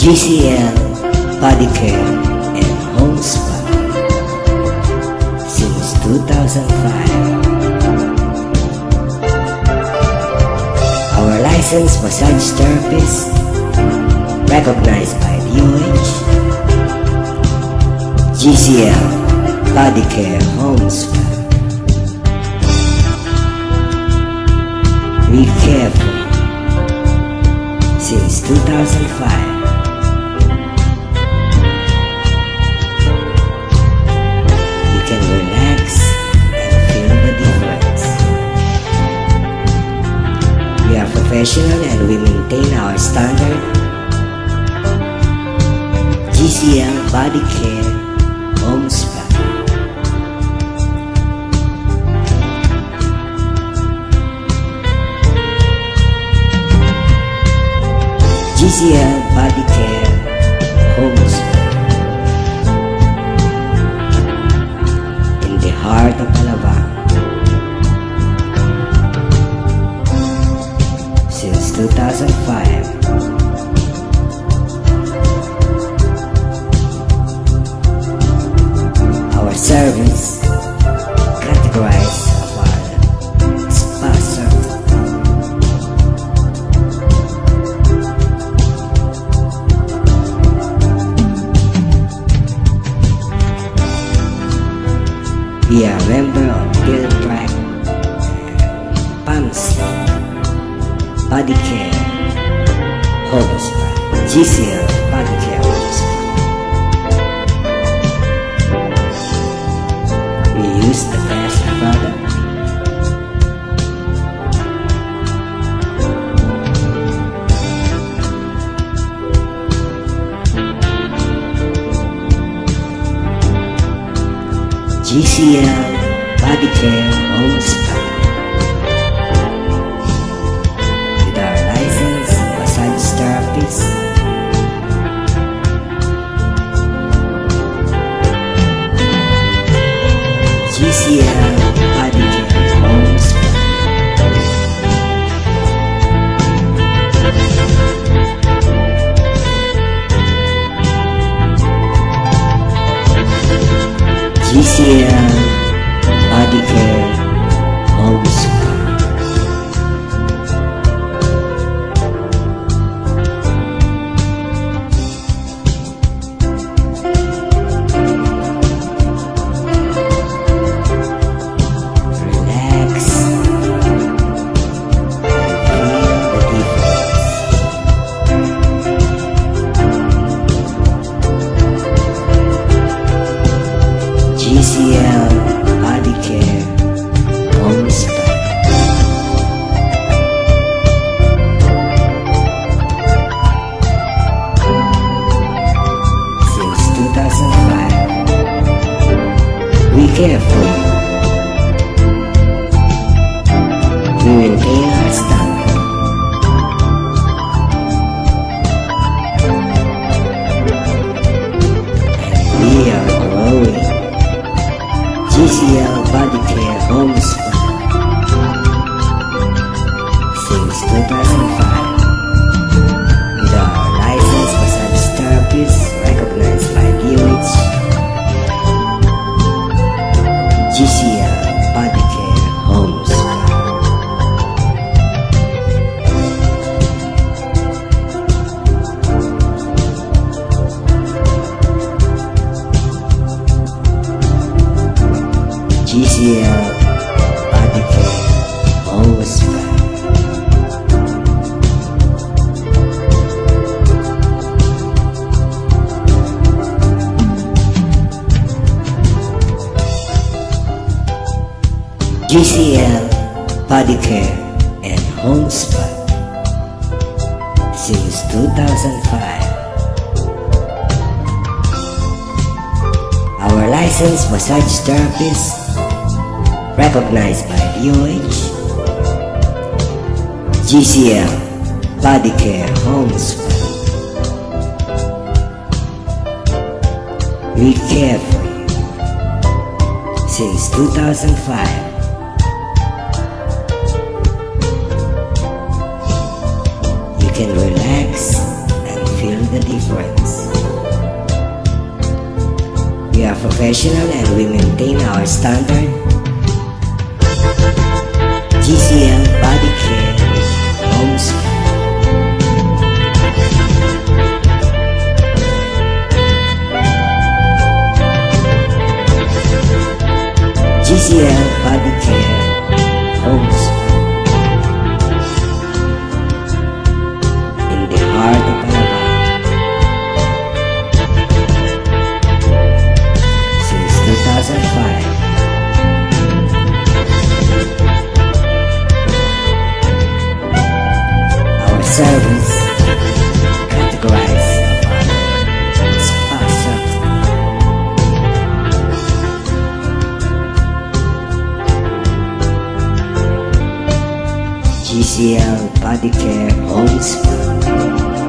GCL Body Care and Home Spa since 2005. Our licensed massage therapist, recognized by DOH. GCL Body Care Home Spa. We care for you since 2005. You can relax and feel the difference. We are professional and we maintain our standard. GCL Body Care Home Spa. GCL Body Care Home Spa. In the heart of Alabang since 2005. Our service categorized of our spa service. We are a member of Piltrack PAMS Body Care Home Spa. GCL Body Care Home Spa. We use the best product. GCL Body Care Home Spa. With our licensed massage therapist, GCL Body Care Home Spa. GCL Body Care Home Spa. Relax and feel the difference. GCL Body Care Home Spa. Since 2005, we care for you. We maintain our standard. And we are growing. GCL Body Care Home Spa since 2005. With our licensed massage therapist recognized by DOH. GCL Body Care Home Spa. GCL Body Care Home Spa. GCL Body Care and Home Spa since 2005. Our licensed massage therapist, recognized by DOH. GCL Body Care Home Spa. We care for you since 2005. You can relax and feel the difference. We are professional and we maintain our standard. GCL Body Care Home Spa. GCL Body Care Home Spa. In the heart of Alabama. Since 2005. Our service categorized of spa service. GCL Body Care Home Spa.